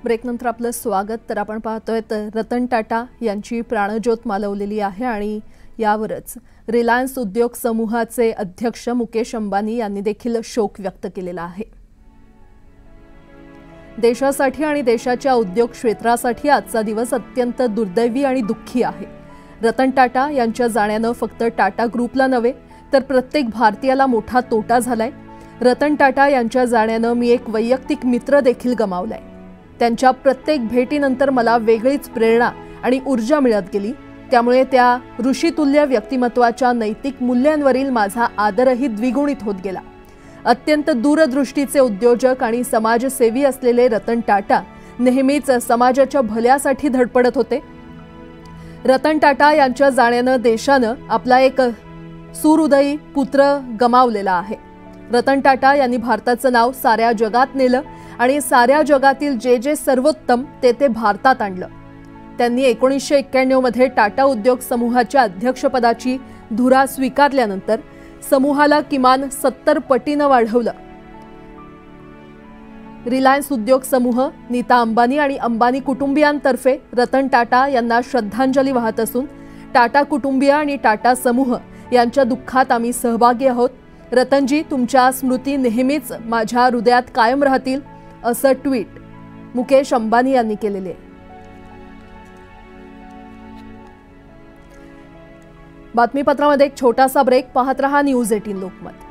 ब्रेकनंतर आपलं स्वागत। तर आपण पाहतोय रतन टाटा यांची प्राणज्योत मालवलेली आहे आणि यावरच रिलायन्स उद्योग समूहाचे अध्यक्ष मुकेश अंबानी यांनी देखील शोक व्यक्त केलेला आहे। देशासाठी आणि देशाच्या उद्योग क्षेत्रासाठी आजचा दिवस अत्यंत दुर्दैवी आणि दुःखी आहे। रतन टाटा यांच्या जाण्याने फक्त टाटा ग्रुपला नव्हे तर प्रत्येक भारतीयाला मोठा तोटा झालाय। रतन टाटा यांच्या जाण्याने मी एक वैयक्तिक मित्र देखील गमावलाय। त्यांच्या प्रत्येक भेटीनंतर मला वेगळीच प्रेरणा आणि ऊर्जा मिळत गेली। त्यामुळे त्या ऋषितुल्य व्यक्तिमत्वाच्या नैतिक मूल्यांवरील माझा आदरही द्विगुणित होत गेला। अत्यंत दूरदृष्टीचे उद्योजक आणि समाजसेवी असलेले रतन टाटा नेहमीच समाजाच्या भल्यासाठी धडपडत होते। रतन टाटा यांच्या जाण्याने देशाने आपला एक सुहृदयी पुत्र गमावलेला आहे। रतन टाटा यांनी भारताचं नाव साऱ्या जगात नेलं आणि साऱ्या जगातील जे सर्वोत्तम ते भारतात आणलं। त्यांनी 1991 मध्ये टाटा उद्योग समूहाच्या अध्यक्षपदाची धुरा स्वीकारल्यानंतर समूहाला किमान 70 पटीने वाढवलं। रिलायन्स उद्योग समूह, नीता अंबानी आणि अंबानी कुटुंबियांतर्फे रतन टाटा यांना श्रद्धांजली वाहत असून टाटा कुटुंबीय आणि टाटा समूह यांच्या दुःखात आम्ही सहभागी आहोत। रतनजी, तुमच्या स्मृती नेहमीच माझ्या हृदयात कायम राहतील, असं ट्विट मुकेश अंबानी यांनी केलेले आहे। बातमीपत्रामध्ये एक छोटासा ब्रेक, पाहत रहा न्यूज 18 लोकमत।